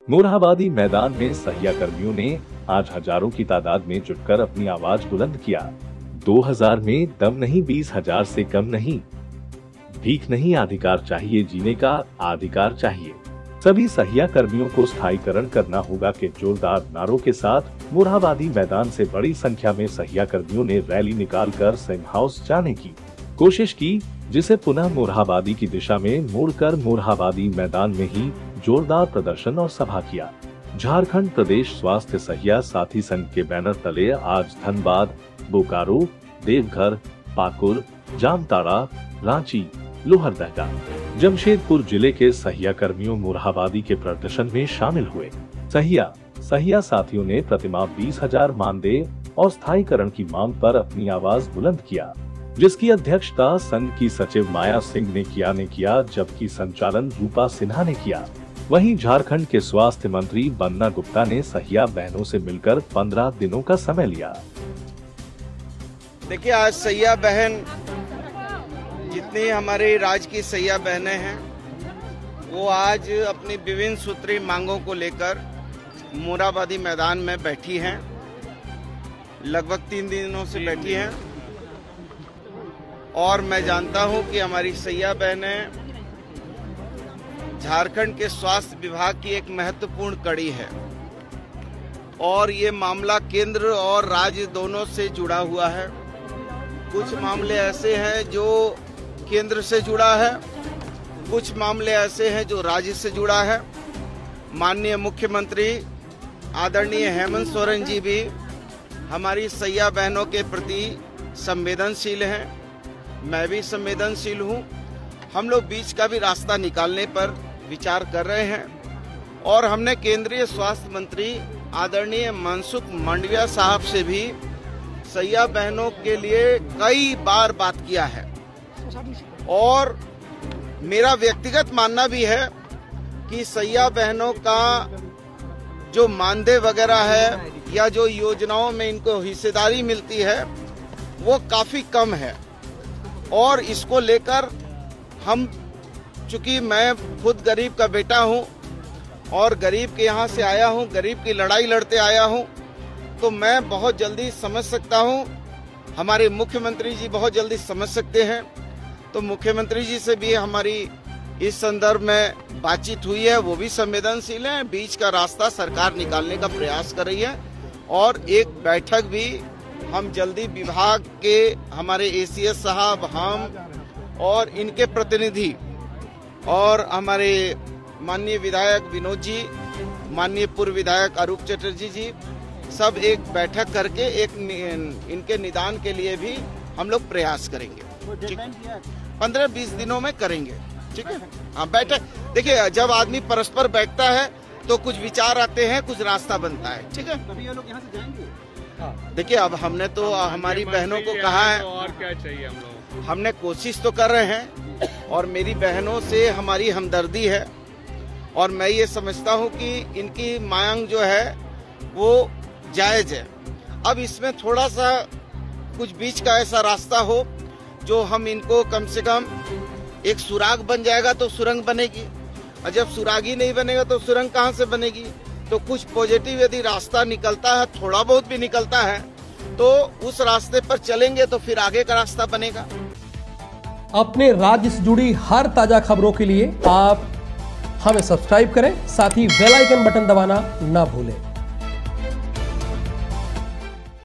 मोरहाबादी मैदान में सहिया कर्मियों ने आज हजारों की तादाद में जुटकर अपनी आवाज बुलंद किया। 2000 में दम नहीं, 20,000 से कम नहीं, भीख नहीं, अधिकार चाहिए, जीने का अधिकार चाहिए। सभी सहिया कर्मियों को स्थायीकरण करना होगा के जोरदार नारों के साथ मोरहाबादी मैदान से बड़ी संख्या में सहिया कर्मियों ने रैली निकालकर सिंह हाउस जाने की कोशिश की, जिसे पुनः मोरहाबादी की दिशा में मोड़कर मोरहाबादी मैदान में ही जोरदार प्रदर्शन और सभा किया। झारखंड प्रदेश स्वास्थ्य सहिया साथी संघ के बैनर तले आज धनबाद, बोकारो, देवघर, पाकुर, जामताड़ा, रांची, लोहरदगा, जमशेदपुर जिले के सहिया कर्मियों मोरहाबादी के प्रदर्शन में शामिल हुए। सहिया साथियों ने प्रतिमाह 20,000 मानदेय और स्थायीकरण की मांग पर अपनी आवाज बुलंद किया, जिसकी अध्यक्षता संघ की सचिव माया सिंह ने किया, जबकि संचालन रूपा सिन्हा ने किया। वहीं झारखंड के स्वास्थ्य मंत्री बन्ना गुप्ता ने सहिया बहनों से मिलकर 15 दिनों का समय लिया। देखिए, आज सहिया बहन, जितनी हमारे राज्य की सहिया बहनें हैं, वो आज अपनी विभिन्न सूत्री मांगों को लेकर मोरहाबादी मैदान में बैठी हैं। लगभग 3 दिनों से बैठी हैं और मैं जानता हूं कि हमारी सहिया बहनें झारखंड के स्वास्थ्य विभाग की एक महत्वपूर्ण कड़ी है और ये मामला केंद्र और राज्य दोनों से जुड़ा हुआ है। कुछ मामले ऐसे हैं जो केंद्र से जुड़ा है, कुछ मामले ऐसे हैं जो राज्य से जुड़ा है। माननीय मुख्यमंत्री आदरणीय हेमंत सोरेन जी भी हमारी सहिया बहनों के प्रति संवेदनशील हैं, मैं भी संवेदनशील हूं। हम लोग बीच का भी रास्ता निकालने पर विचार कर रहे हैं और हमने केंद्रीय स्वास्थ्य मंत्री आदरणीय मनसुख मांडविया साहब से भी सहिया बहनों के लिए कई बार बात किया है और मेरा व्यक्तिगत मानना भी है कि सहिया बहनों का जो मानदेय वगैरह है या जो योजनाओं में इनको हिस्सेदारी मिलती है वो काफी कम है और इसको लेकर हम, चूंकि मैं खुद गरीब का बेटा हूं और गरीब के यहाँ से आया हूं, गरीब की लड़ाई लड़ते आया हूं, तो मैं बहुत जल्दी समझ सकता हूं। हमारे मुख्यमंत्री जी बहुत जल्दी समझ सकते हैं, तो मुख्यमंत्री जी से भी हमारी इस संदर्भ में बातचीत हुई है, वो भी संवेदनशील हैं। बीच का रास्ता सरकार निकालने का प्रयास कर रही है और एक बैठक भी हम जल्दी विभाग के हमारे एसीएस साहब, हम और इनके प्रतिनिधि और हमारे माननीय विधायक विनोद जी, माननीय पूर्व विधायक अरूप चटर्जी जी, सब एक बैठक करके एक इनके निदान के लिए भी हम लोग प्रयास करेंगे। 15-20 दिनों में करेंगे, ठीक है। हाँ, बैठक, देखिए, जब आदमी परस्पर बैठता है तो कुछ विचार आते हैं, कुछ रास्ता बनता है, ठीक है। तभी ये लोग यहाँ से जाएंगे। देखिए, अब हमने तो हमारी बहनों को कहा है, और क्या चाहिए हम लोग, हमने कोशिश तो कर रहे हैं और मेरी बहनों से हमारी हमदर्दी है और मैं ये समझता हूँ कि इनकी मांग जो है वो जायज है। अब इसमें थोड़ा सा कुछ बीच का ऐसा रास्ता हो जो हम इनको कम से कम एक सुराग बन जाएगा तो सुरंग बनेगी, और जब सुराग ही नहीं बनेगा तो सुरंग कहाँ से बनेगी। तो कुछ पॉजिटिव यदि रास्ता निकलता है, थोड़ा बहुत भी निकलता है, तो उस रास्ते पर चलेंगे तो फिर आगे का रास्ता बनेगा। अपने राज्य से जुड़ी हर ताजा खबरों के लिए आप हमें सब्सक्राइब करें, साथ ही बेल आइकन बटन दबाना ना भूलें।